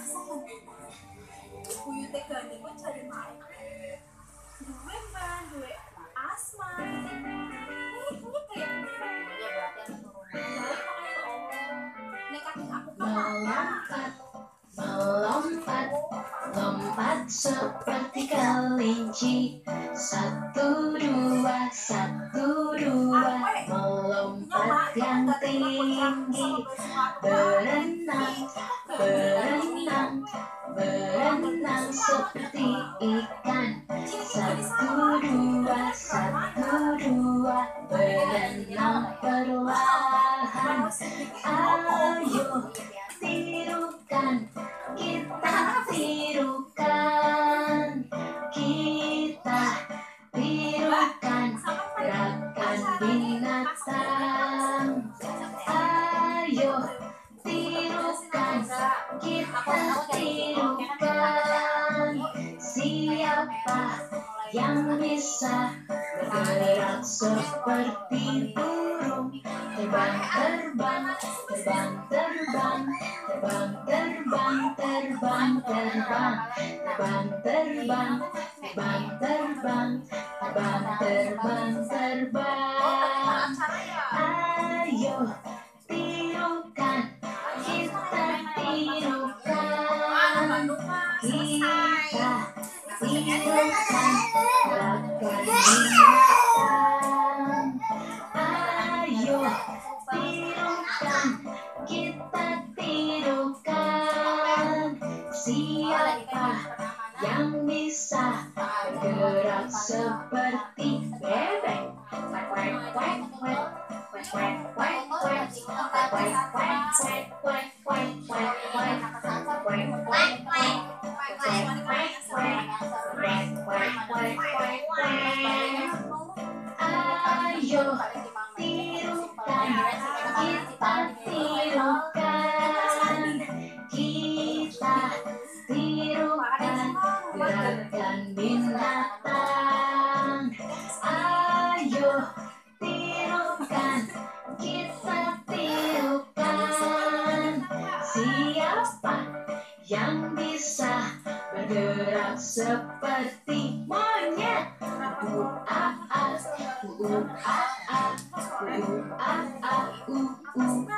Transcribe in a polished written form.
Buyut teh gani pun cari makan. Duwe man, duwe asma. Ini kayak ya berarti anak turunan. Nek kakek aku Melompat, melompat, lompat seperti kelinci. 1, 2, 1, 2, melompat yang tinggi. Berenang, berenang, berenang seperti ikan. 1, 2, 1, 2, berenang perlahan. Ayo tirukan, kita tirukan, kita tirukan gerakan binatang. Ayo tirukan, kita tirukan. Siapa yang bisa bergerak seperti burung? Terbang, terbang, terbang, terbang, terbang, terbang, terbang, terbang, terbang, terbang, terbang, terbang, terbang, terbang, terbang. Ayo tirukan, kita tirukan, kita tirukan gerakan binatang. Ayo tirukan, kita tirukan. Siapa yang bisa bergerak seperti bebek? Quack, quack, quack, quack, quack, quack, quack, quack, quack, quack, quack, quack, quack, quack, quack, ayo tirukan, kita tirukan, kita tirukan gerakan binatang. Ayo tirukan, kita tirukan. Siapa yang bisa bergerak seperti monyet? A, a, a, a, a, a, a, a,